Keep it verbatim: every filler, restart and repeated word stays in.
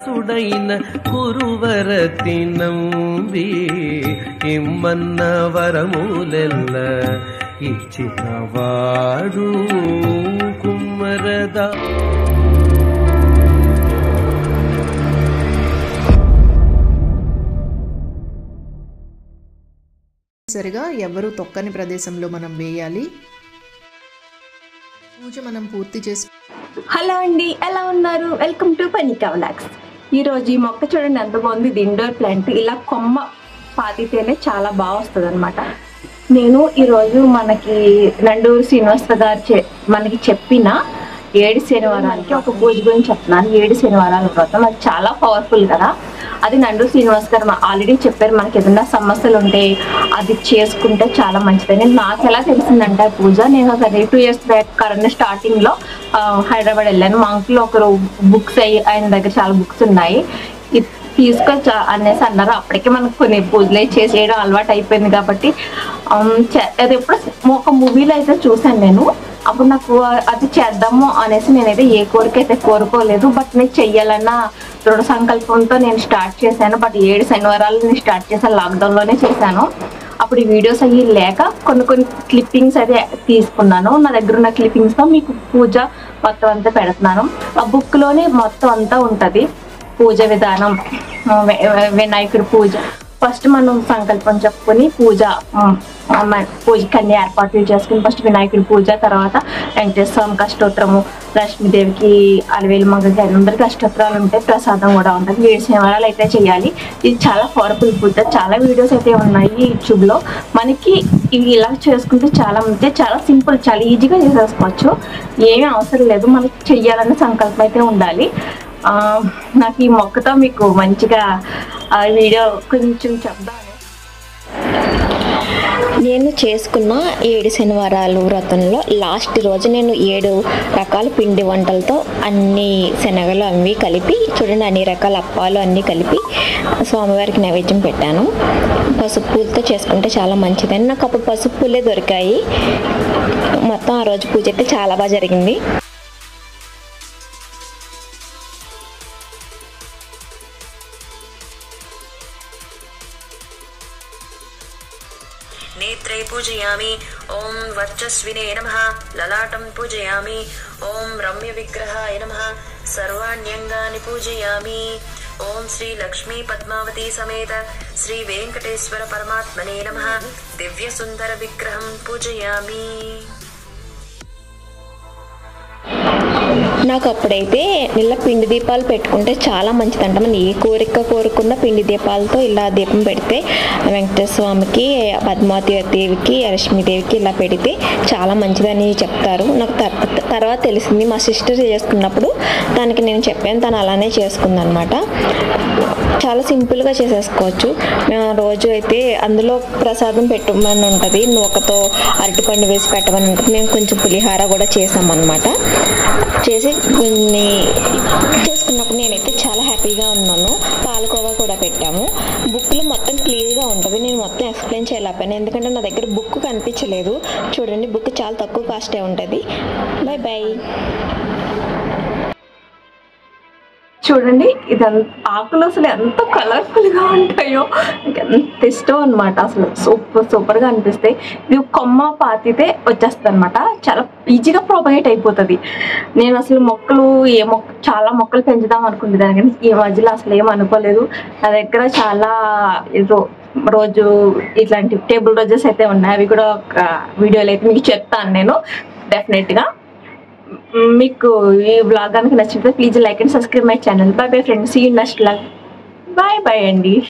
సుడైన కురువరతి నంబి ఇమ్మన్న వరములెల్ల ఇచ్చినవాడు కుమ్మరదా. సరిగా ఎవరు తొక్కని ప్రదేశంలో మనం వేయాలి. పూజ మనం పూర్తి చేసి. హలో అండి, ఎలా ఉన్నారు? వెల్కమ్ టు పనికా వ్లాగ్స్. ఈరోజు ఈ మొక్క చూడండి ఎంత బాగుంది. ఇది ఇండోర్ ప్లాంట్. ఇలా కొమ్మ పాతితేనే చాలా బాగా వస్తుంది అనమాట. నేను ఈరోజు మనకి నండూరు శ్రీనివాస గారు చె మనకి చెప్పిన ఏడు శనివారాలకి ఒక పూజ గురించి చెప్తున్నాను. ఏడు శనివారాల వ్రతం అది చాలా పవర్ఫుల్ కదా. అది నండూరు శ్రీనివాస్ గారు ఆల్రెడీ చెప్పారు. మనకి ఏదైనా సమస్యలు ఉంటే అది చేసుకుంటే చాలా మంచిదని. నాకు ఎలా తెలిసిందంటే పూజ, నేను ఒక టూ ఇయర్స్ బ్యాక్ కరోనా స్టార్టింగ్లో హైదరాబాద్ వెళ్ళాను. మా అంకుల్ ఒకరు బుక్స్ అయ్యి ఆయన దగ్గర చాలా బుక్స్ ఉన్నాయి, తీసుకొచ్చ అనేసి అన్నారు. అప్పటికే మనకు కొన్ని పూజలు చేసేయడం అలవాటు అయిపోయింది కాబట్టి అది ఎప్పుడు ఒక మూవీలో అయితే చూసాను నేను. అప్పుడు నాకు అది చేద్దాము అనేసి నేనైతే ఏ కోరిక అయితే కోరుకోలేదు. బట్ నేను చెయ్యాలన్న దృఢ సంకల్పంతో నేను స్టార్ట్ చేశాను. బట్ ఏడు శనివారాలు నేను స్టార్ట్ చేశాను, లాక్డౌన్లోనే చేశాను. అప్పుడు ఈ వీడియోస్ అయ్యి లేక కొన్ని కొన్ని క్లిప్పింగ్స్ అయితే తీసుకున్నాను. నా దగ్గర ఉన్న క్లిప్పింగ్స్తో మీకు పూజ మొత్తం అంతా పెడుతున్నాను. ఆ బుక్లోనే మొత్తం అంతా ఉంటుంది. పూజ విధానం, వినాయకుడి పూజ. ఫస్ట్ మనం సంకల్పం చెప్పుకొని పూజ పూజకి అన్ని ఏర్పాట్లు చేసుకుని ఫస్ట్ వినాయకుడి పూజ, తర్వాత వెంకటేశ్వర స్వామికి అష్టోత్తరము, లక్ష్మీదేవికి అలవేలు మంగళకి అందరికీ అష్టోత్తరాలు ఉంటాయి, ప్రసాదం కూడా ఉంటుంది. ఏడు శనివారాలు అయితే చేయాలి. ఇది చాలా పవర్ఫుల్ పూజ. చాలా వీడియోస్ అయితే ఉన్నాయి యూట్యూబ్లో. మనకి ఇవి ఇలా చేసుకుంటే చాలా మంచి, చాలా సింపుల్, చాలా ఈజీగా చేసేసుకోవచ్చు. ఏమీ అవసరం లేదు, మనకి చెయ్యాలనే సంకల్పం అయితే ఉండాలి. నాకు ఈ మొక్కతో మీకు మంచిగా వీడియో కొంచెం చెప్దాం. నేను చేసుకున్న ఏడు శనివారాలు వ్రతంలో లాస్ట్ రోజు నేను ఏడు రకాల పిండి వంటలతో అన్ని శనగలు అవి కలిపి చూడండి, అన్ని రకాల అప్పాలు అన్నీ కలిపి స్వామివారికి నైవేద్యం పెట్టాను. పసుపు పూలతో చేసుకుంటే చాలా మంచిదని నాకు అప్పుడు పసుపు పూలే దొరికాయి. మొత్తం ఆ రోజు పూజ అయితే చాలా బాగా జరిగింది. नेत्रै पूजयामि ओम वर्चस्विने नमः। ललाटं पूजयामि ओम रम्य विग्रहाय नमः। सर्वाण्यंगानि पूजयामि ओम श्री लक्ष्मी पद्मावती समेत श्री वेंकटेश्वर परमात्मने नमः। दिव्य सुंदर विग्रहं पूजयामि। నాకు అప్పుడైతే ఇలా పిండి దీపాలు పెట్టుకుంటే చాలా మంచిదంట. మనం ఏ కోరిక కోరుకున్న పిండి దీపాలతో ఇలా దీపం పెడితే వెంకటేశ్వర స్వామికి, పద్మావతి దేవికి, లక్ష్మీదేవికి ఇలా పెడితే చాలా మంచిదని చెప్తారు. నాకు తర్వాత తెలిసింది, మా సిస్టర్ చేసుకున్నప్పుడు దానికి నేను చెప్పాను, తను అలానే చేసుకుంది అనమాట. చాలా సింపుల్గా చేసేసుకోవచ్చు. రోజు అయితే అందులో ప్రసాదం పెట్టమని ఉంటుంది, నూకతో అరటిపండు వేసి పెట్టమని ఉంటుంది. మేము కొంచెం పులిహార కూడా చేసామన్నమాట. చేసి కొన్ని చేసుకున్నప్పుడు నేనైతే చాలా హ్యాపీగా ఉన్నాను. పాలకోవా కూడా పెట్టాము. బుక్లో మొత్తం క్లియర్గా ఉంటుంది. నేను మొత్తం ఎక్స్ప్లెయిన్ చేయలేకపోయాను ఎందుకంటే నా దగ్గర బుక్ కనిపించలేదు. చూడండి, బుక్ చాలా తక్కువ కాస్టే ఉంటుంది. Bye bye. చూడండి, ఇదంతా ఆకులు అసలు ఎంత కలర్ఫుల్గా ఉంటాయో, నాకు ఎంత ఇష్టం అనమాట. అసలు సూపర్ సూపర్గా అనిపిస్తాయి. ఇది కొమ్మ పాతితే వచ్చేస్తుంది అనమాట. చాలా ఈజీగా ప్రొపగేట్ అయిపోతుంది. నేను అసలు మొక్కలు ఏ మొక్క చాలా మొక్కలు పెంచుదాం అనుకుంటున్నాను, కానీ ఈ మధ్యలో అసలు ఏం అనుకోలేదు. నా దగ్గర చాలా రోజు ఇట్లాంటి టేబుల్ రోజెస్ అయితే ఉన్నాయి. అవి కూడా ఒక వీడియోలో అయితే మీకు చెప్తాను నేను డెఫినెట్గా. మీకు ఈ వ్లాగ్ కనుక నచ్చితే please like and subscribe my channel. Bye bye friends, see you next vlog. Bye bye అండి.